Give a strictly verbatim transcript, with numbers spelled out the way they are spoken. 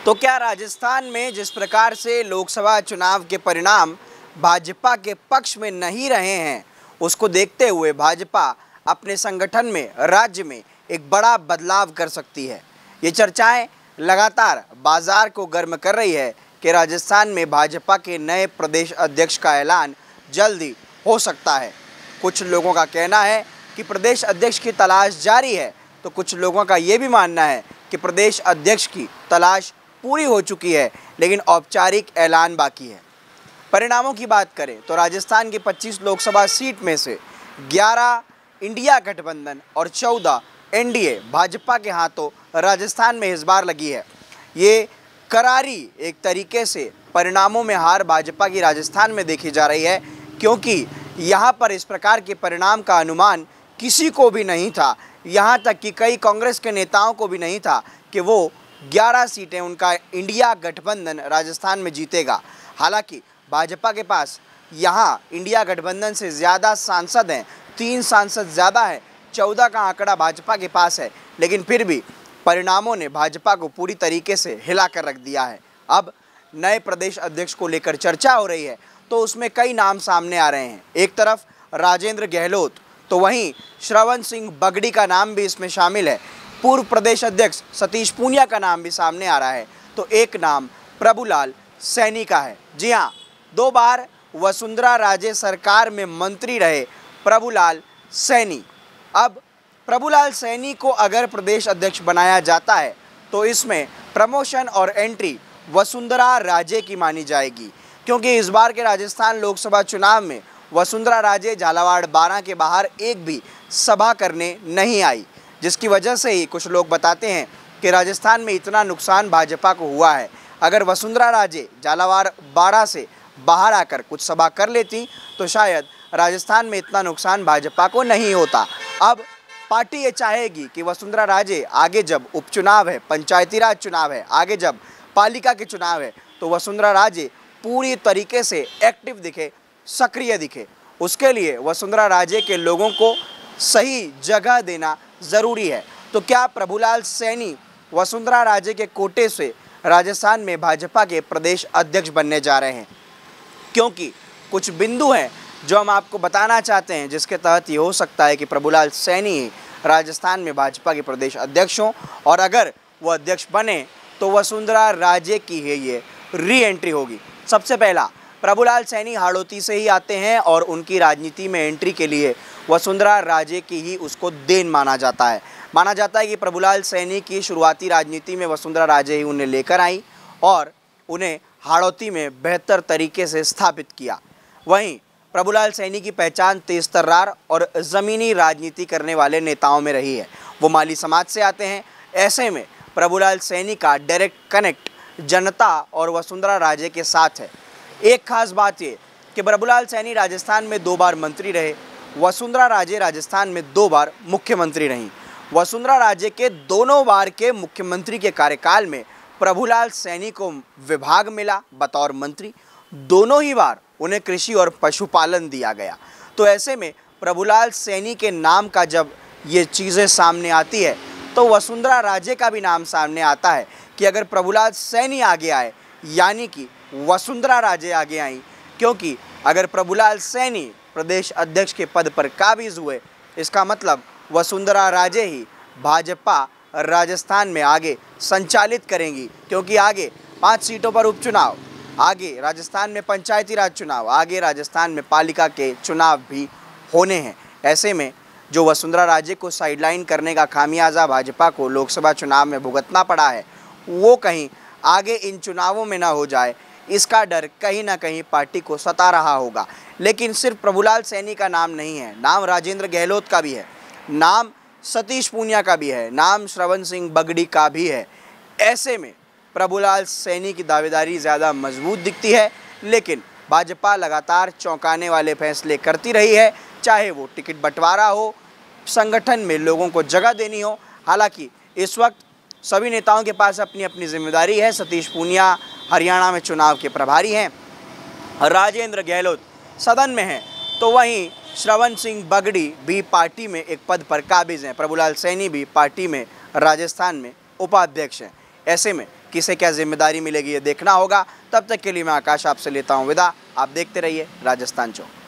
तो क्या राजस्थान में जिस प्रकार से लोकसभा चुनाव के परिणाम भाजपा के पक्ष में नहीं रहे हैं, उसको देखते हुए भाजपा अपने संगठन में राज्य में एक बड़ा बदलाव कर सकती है। ये चर्चाएं लगातार बाजार को गर्म कर रही है कि राजस्थान में भाजपा के नए प्रदेश अध्यक्ष का ऐलान जल्द ही हो सकता है। कुछ लोगों का कहना है कि प्रदेश अध्यक्ष की तलाश जारी है, तो कुछ लोगों का ये भी मानना है कि प्रदेश अध्यक्ष की तलाश पूरी हो चुकी है, लेकिन औपचारिक ऐलान बाकी है। परिणामों की बात करें तो राजस्थान की पच्चीस लोकसभा सीट में से ग्यारह इंडिया गठबंधन और चौदह एनडीए भाजपा के हाथों राजस्थान में इस बार लगी है। ये करारी एक तरीके से परिणामों में हार भाजपा की राजस्थान में देखी जा रही है, क्योंकि यहाँ पर इस प्रकार के परिणाम का अनुमान किसी को भी नहीं था। यहाँ तक कि कई कांग्रेस के नेताओं को भी नहीं था कि वो ग्यारह सीटें उनका इंडिया गठबंधन राजस्थान में जीतेगा। हालांकि भाजपा के पास यहाँ इंडिया गठबंधन से ज़्यादा सांसद हैं, तीन सांसद ज़्यादा है, चौदह का आंकड़ा भाजपा के पास है, लेकिन फिर भी परिणामों ने भाजपा को पूरी तरीके से हिला कर रख दिया है। अब नए प्रदेश अध्यक्ष को लेकर चर्चा हो रही है, तो उसमें कई नाम सामने आ रहे हैं। एक तरफ राजेंद्र गहलोत, तो वहीं श्रवण सिंह बगड़ी का नाम भी इसमें शामिल है। पूर्व प्रदेश अध्यक्ष सतीश पूनिया का नाम भी सामने आ रहा है। तो एक नाम प्रभुलाल सैनी का है। जी हाँ, दो बार वसुंधरा राजे सरकार में मंत्री रहे प्रभुलाल सैनी। अब प्रभुलाल सैनी को अगर प्रदेश अध्यक्ष बनाया जाता है तो इसमें प्रमोशन और एंट्री वसुंधरा राजे की मानी जाएगी, क्योंकि इस बार के राजस्थान लोकसभा चुनाव में वसुंधरा राजे झालावाड़ बारह के बाहर एक भी सभा करने नहीं आई, जिसकी वजह से ही कुछ लोग बताते हैं कि राजस्थान में इतना नुकसान भाजपा को हुआ है। अगर वसुंधरा राजे झालावाड़ बारह से बाहर आकर कुछ सभा कर लेती तो शायद राजस्थान में इतना नुकसान भाजपा को नहीं होता। अब पार्टी ये चाहेगी कि वसुंधरा राजे आगे जब उपचुनाव है, पंचायती राज चुनाव है, आगे जब पालिका के चुनाव है, तो वसुंधरा राजे पूरी तरीके से एक्टिव दिखे, सक्रिय दिखे। उसके लिए वसुंधरा राजे के लोगों को सही जगह देना ज़रूरी है। तो क्या प्रभुलाल सैनी वसुंधरा राजे के कोटे से राजस्थान में भाजपा के प्रदेश अध्यक्ष बनने जा रहे हैं? क्योंकि कुछ बिंदु हैं जो हम आपको बताना चाहते हैं, जिसके तहत ये हो सकता है कि प्रभुलाल सैनी राजस्थान में भाजपा के प्रदेश अध्यक्ष हों, और अगर वो अध्यक्ष बने तो वसुंधरा राजे की है ये री एंट्री होगी। सबसे पहला, प्रभुलाल सैनी हाड़ौती से ही आते हैं और उनकी राजनीति में एंट्री के लिए वसुंधरा राजे की ही उसको देन माना जाता है। माना जाता है कि प्रभुलाल सैनी की शुरुआती राजनीति में वसुंधरा राजे ही उन्हें लेकर आई और उन्हें हाड़ौती में बेहतर तरीके से स्थापित किया। वहीं प्रभुलाल सैनी की पहचान तेज तर्रार और ज़मीनी राजनीति करने वाले नेताओं में रही है। वो माली समाज से आते हैं। ऐसे में प्रभुलाल सैनी का डायरेक्ट कनेक्ट जनता और वसुंधरा राजे के साथ है। एक खास बात ये कि प्रभुलाल सैनी राजस्थान में दो बार मंत्री रहे, वसुंधरा राजे राजस्थान में दो बार मुख्यमंत्री रहीं। वसुंधरा राजे के दोनों बार के मुख्यमंत्री के कार्यकाल में प्रभुलाल सैनी को विभाग मिला बतौर मंत्री। दोनों ही बार उन्हें कृषि और पशुपालन दिया गया। तो ऐसे में प्रभुलाल सैनी के नाम का जब ये चीज़ें सामने आती है तो वसुंधरा राजे का भी नाम सामने आता है कि अगर प्रभुलाल सैनी आगे आए, यानी कि वसुंधरा राजे आगे आई, क्योंकि अगर प्रभुलाल सैनी प्रदेश अध्यक्ष के पद पर काबिज हुए, इसका मतलब वसुंधरा राजे ही भाजपा राजस्थान में आगे संचालित करेंगी, क्योंकि आगे पांच सीटों पर उपचुनाव, आगे राजस्थान में पंचायती राज चुनाव, आगे राजस्थान में पालिका के चुनाव भी होने हैं। ऐसे में जो वसुंधरा राजे को साइडलाइन करने का खामियाजा भाजपा को लोकसभा चुनाव में भुगतना पड़ा है, वो कहीं आगे इन चुनावों में ना हो जाए, इसका डर कहीं ना कहीं पार्टी को सता रहा होगा। लेकिन सिर्फ प्रभुलाल सैनी का नाम नहीं है, नाम राजेंद्र गहलोत का भी है, नाम सतीश पूनिया का भी है, नाम श्रवण सिंह बगड़ी का भी है। ऐसे में प्रभुलाल सैनी की दावेदारी ज़्यादा मजबूत दिखती है, लेकिन भाजपा लगातार चौंकाने वाले फैसले करती रही है, चाहे वो टिकट बंटवारा हो, संगठन में लोगों को जगह देनी हो। हालांकि इस वक्त सभी नेताओं के पास अपनी अपनी जिम्मेदारी है। सतीश पूनिया हरियाणा में चुनाव के प्रभारी हैं, राजेंद्र गहलोत सदन में हैं, तो वहीं श्रवण सिंह बगड़ी भी पार्टी में एक पद पर काबिज हैं। प्रभुलाल सैनी भी पार्टी में राजस्थान में उपाध्यक्ष हैं। ऐसे में किसे क्या जिम्मेदारी मिलेगी ये देखना होगा। तब तक के लिए मैं आकाश आपसे लेता हूँ विदा। आप देखते रहिए राजस्थान चौक।